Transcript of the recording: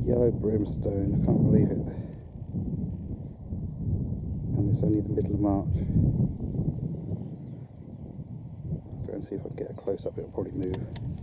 yellow brimstone, I can't believe it. And it's only the middle of March. I'll go and see if I can get a close up, it'll probably move.